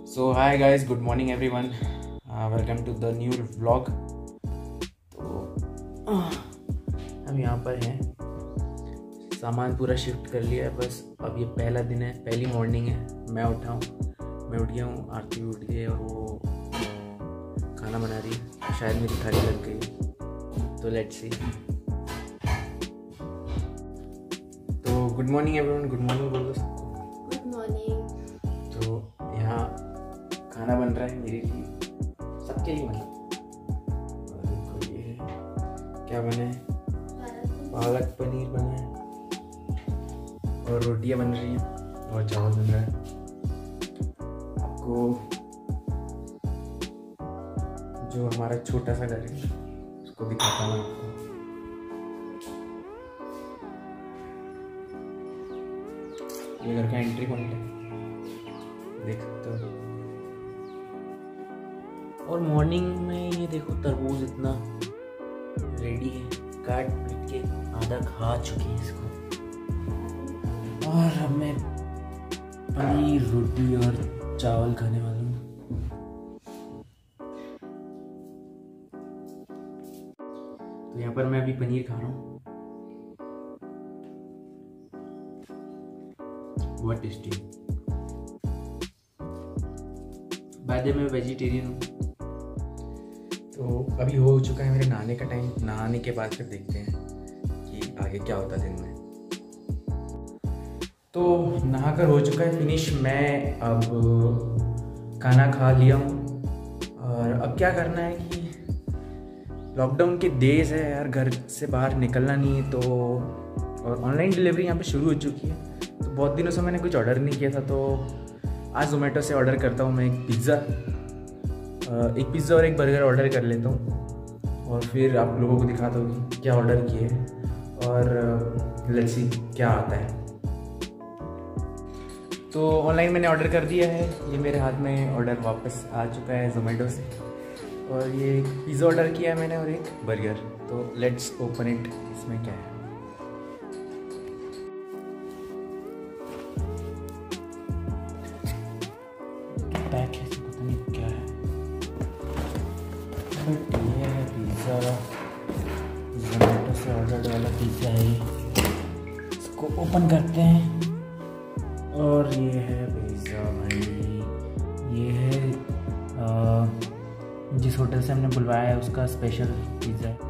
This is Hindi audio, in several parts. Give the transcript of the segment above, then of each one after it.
So hi guys, good morning everyone, welcome to the new vlog. तो हम यहाँ पर हैं, सामान पूरा शिफ्ट कर लिया है। बस अब ये पहला दिन है, पहली मॉर्निंग है। मैं उठ गया हूँ, आरती उठ गई और वो खाना बना रही है। शायद मेरी थाली लग गई, तो लेट्स सी। तो good morning everyone, good morning बोलो सबको। Good morning. तो यहाँ खाना बन रहा है मेरे लिए, सबके लिए मतलब। और ये है, क्या बना है? पालक पनीर बना है और रोटियां बन रही हैं और चावल बन रहा है। आपको जो हमारा छोटा सा घर है उसको दिखाता हूँ आपको। ये घर का एंट्री पॉइंट है, देख सकते हो। और मॉर्निंग में ये देखो, तरबूज इतना रेडी है, काट पीट के आधा खा चुकी है इसको। और अब मैं पनीर रोटी और चावल खाने वाला हूँ। तो यहाँ पर मैं अभी पनीर खा रहा हूँ, बहुत टेस्टी। बाद में मैं वेजिटेरियन हूँ। तो अभी हो चुका है मेरे नहाने का टाइम। नहाने के बाद फिर देखते हैं कि आगे क्या होता है दिन में। तो नहाकर हो चुका है फिनिश। मैं अब खाना खा लिया हूँ और अब क्या करना है कि लॉकडाउन के डेज है यार, घर से बाहर निकलना नहीं है। तो और ऑनलाइन डिलीवरी यहाँ पे शुरू हो चुकी है। तो बहुत दिनों से मैंने कुछ ऑर्डर नहीं किया था, तो आज ज़ोमेटो से ऑर्डर करता हूँ मैं एक पिज़्ज़ा और एक बर्गर ऑर्डर कर लेता हूँ और फिर आप लोगों को दिखाता हूँ कि क्या ऑर्डर किए और लेट्स सी क्या आता है। तो ऑनलाइन मैंने ऑर्डर कर दिया है, ये मेरे हाथ में ऑर्डर वापस आ चुका है ज़ोमेटो से। और ये एक पिज़्ज़ा ऑर्डर किया है मैंने और एक बर्गर। तो लेट्स ओपन इट, इसमें क्या है। पैक है, पता नहीं क्या है, बट ये है पिज़्ज़ा, ज़ोमेटो से ऑर्डर वाला पिज़्ज़ा है। इसको ओपन करते हैं और ये है पिज़्ज़ा भाई। ये है जिस होटल से हमने बुलवाया है उसका स्पेशल पिज़्ज़ा है।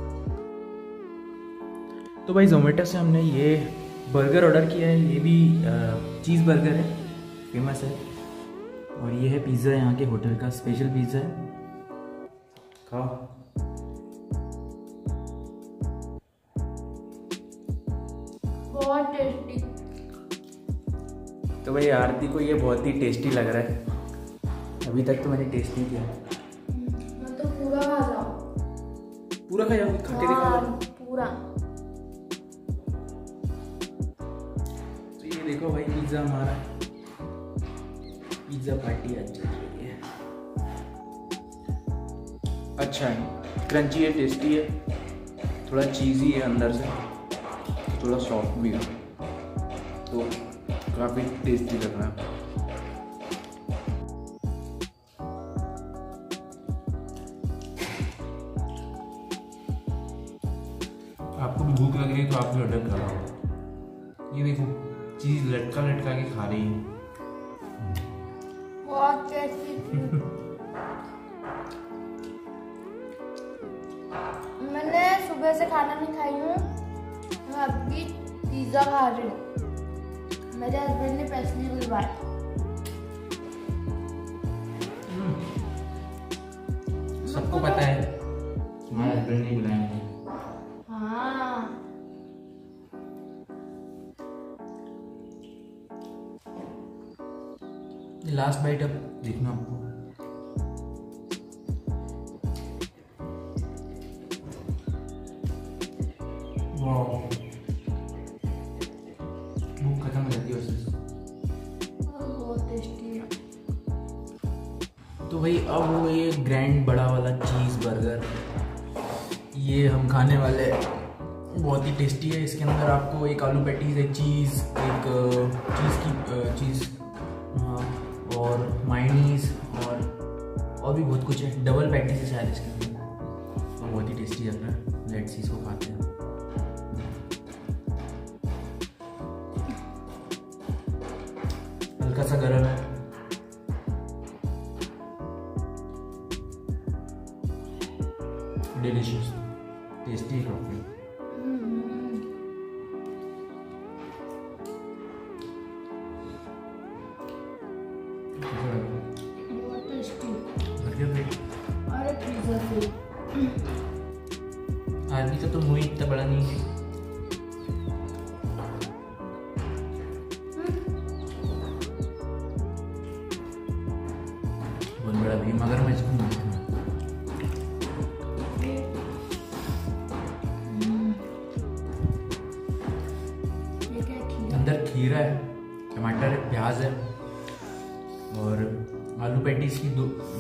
तो भाई ज़ोमेटो से हमने ये बर्गर ऑर्डर किया है। ये भी चीज़ बर्गर है, फेमस है। और ये है पिज़्ज़ा, यहाँ के होटल का स्पेशल पिज़्ज़ा है। खाओ। बहुत टेस्टी। तो भाई आरती को ये बहुत ही टेस्टी लग रहा है। अभी तक तो मैंने टेस्ट नहीं किया। मैं तो पूरा खा जाऊँ। पूरा खा जाओ, खा के दिखाओ पूरा। तो ये देखो भाई, पिज़्ज़ा हमारा, पिज़्ज़ा पार्टी आज चल रही है। अच्छा है, क्रंची है, टेस्टी है, थोड़ा चीज़ी है अंदर से, थोड़ा सॉफ्ट भी है, तो काफ़ी टेस्टी लग रहा है। आपको भी भूख लग रही है तो आप भी ऑर्डर करो। ये देखो, चीज़ लटका लटका के खा रही है। बहुत टेस्टी। मैंने सुबह से खाना नहीं खाई हूँ, मैं अभी पिज़्ज़ा खा रही हूँ। मेरे हस्बैंड ने स्पेशली बुलवाया। सबको पता है तुम्हारे हस्बैंड नहीं बुलाया मुझे। हाँ। लास्ट बाइट अब देखना आपको। वाह, भूख खत्म हो जाती है उससे। बहुत टेस्टी है। तो भाई अब वो ये ग्रैंड बड़ा वाला चीज़ बर्गर ये हम खाने वाले, बहुत ही टेस्टी है। इसके अंदर आपको एक आलू पैटीज, एक चीज़, एक चीज़ की चीज़, और और मायोनीज और भी बहुत कुछ है। डबल पैटीज है शायद इसके अंदर, और बहुत ही टेस्टी लग रहा है। लेट्स सी इसको खाते हैं। हल्का सा गरम है। Delicious, tasty crockery. अरे पिज्जा से आदमी का तो मुंह इतना बड़ा नहीं है। बहुत बड़ा भी, मगर मैं इसको नहीं खाऊंगा। अंदर खीरा है, टमाटर है, प्याज है और आलू पैटीज की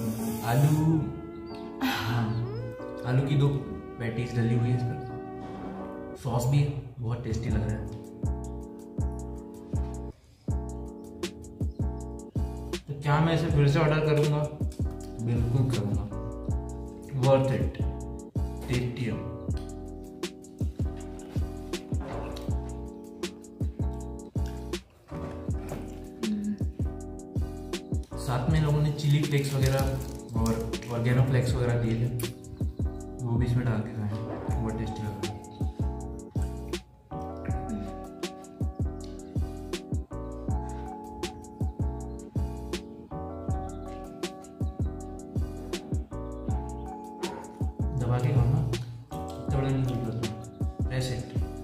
आलू की 2 पैटीज डली हुई है इस पर। सॉस भी बहुत टेस्टी लग रहा है। तो क्या मैं इसे फिर से ऑर्डर करूंगा? बिल्कुल करूंगा। वर्थ इट, टेस्टी है। साथ में लोगों ने चिली फ्लेक्स वगैरह और ऑर्गेनो फ्लेक्स वगैरह दिए थे, वो भी इसमें डाल के खाए, बहुत टेस्टी लग रहा है। दबा के खाओ ना, इतना बड़ा नहीं निकलता ऐसे।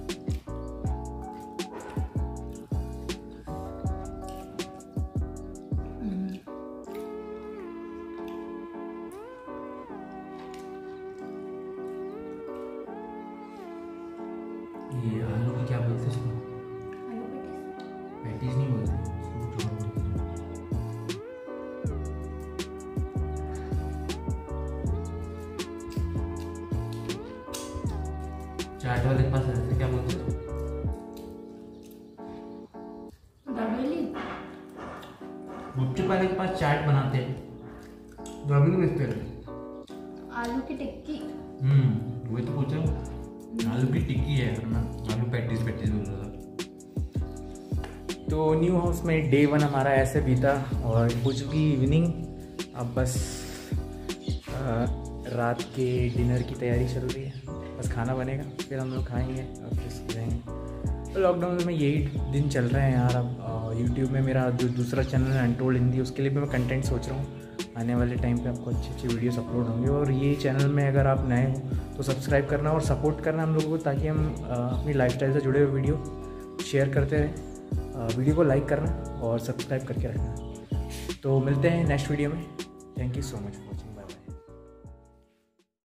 ये आलू की क्या बोलते हैं इसको? पैटीज नहीं बोलते, चाट वाले के पास ऐसे क्या बोलते हैं? गुपचुप वाले के पास चाट बनाते हैं, दाबेली बेचते हैं। आलू की टिक्की। वही तो पूछा, आलू की टिक्की है ना, आलू पैटीज बोल रहा था। तो न्यू हाउस में डे 1 हमारा ऐसे बीता और हो चुकी इवनिंग। अब बस रात के डिनर की तैयारी चल रही है। बस खाना बनेगा, फिर हम लोग खाएंगे और फिर सो जाएंगे। तो लॉकडाउन में यही दिन चल रहे हैं यार। अब यूट्यूब में मेरा जो दूसरा चैनल है अनटोल्ड हिंदी, उसके लिए भी मैं कंटेंट सोच रहा हूँ। आने वाले टाइम पे आपको अच्छी अच्छी वीडियोस अपलोड होंगे। और ये चैनल में अगर आप नए हो तो सब्सक्राइब करना और सपोर्ट करना हम लोगों को, ताकि हम अपनी लाइफस्टाइल से जुड़े हुए वीडियो शेयर करते रहें। वीडियो को लाइक करना और सब्सक्राइब करके रखना। तो मिलते हैं नेक्स्ट वीडियो में। Thank you so much for watching.